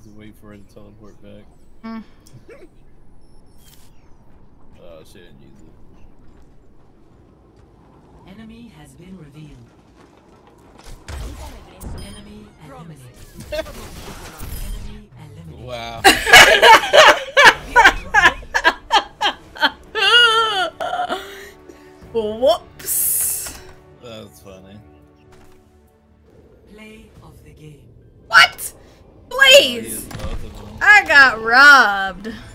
to wait for it to teleport back. Mm. Oh, she didn't use it. Enemy has been revealed. Enemy eliminated. Enemy eliminated. Wow. Whoops. That's funny. Play of the game. What? Please. Both of them. I got robbed.